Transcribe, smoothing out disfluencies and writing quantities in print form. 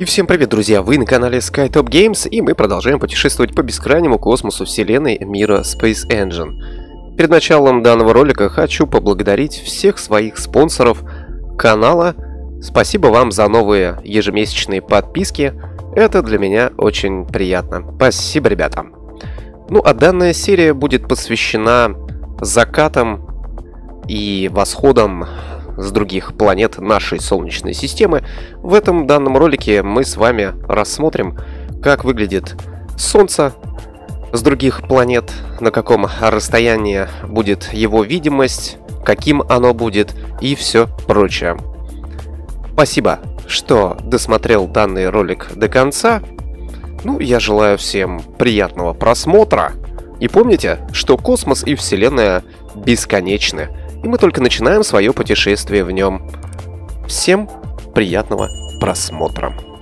И всем привет, друзья! Вы на канале SkyTop Games, и мы продолжаем путешествовать по бескрайнему космосу вселенной мира Space Engine. Перед началом данного ролика хочу поблагодарить всех своих спонсоров канала. Спасибо вам за новые ежемесячные подписки. Это для меня очень приятно. Спасибо, ребята! Ну а данная серия будет посвящена закатам и восходам с других планет нашей Солнечной системы. В этом данном ролике мы с вами рассмотрим, как выглядит Солнце с других планет, на каком расстоянии будет его видимость, каким оно будет и все прочее. Спасибо, что досмотрел данный ролик до конца. Ну, я желаю всем приятного просмотра. И помните, что космос и Вселенная бесконечны. И мы только начинаем свое путешествие в нем. Всем приятного просмотра.